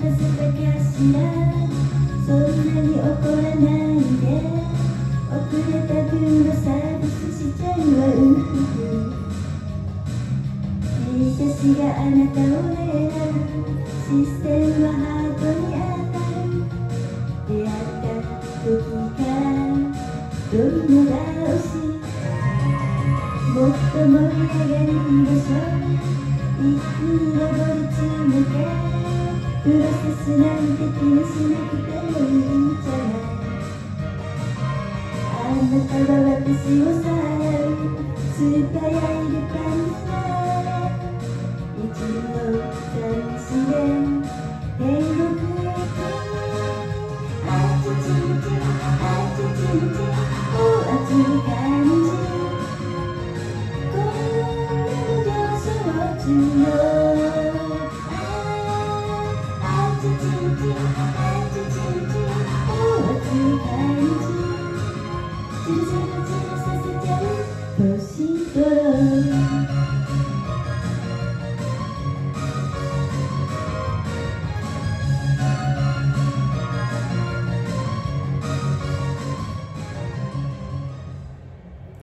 せたかしら。そんなに怒らないで、遅れた分のサービスしちゃうわ。私があなたを狙う視線はハートに当たる。出会った時からドミノ倒し、もっと盛り上がるんでしょ。一気に登り詰めて、プロセスなんて気にしなくてもいいんじゃない。あなたは私をさらう素早いルパンな。一の探しで天国へ行く。あちちんちあちちんち、お熱い感じ。こんなの上昇中よ。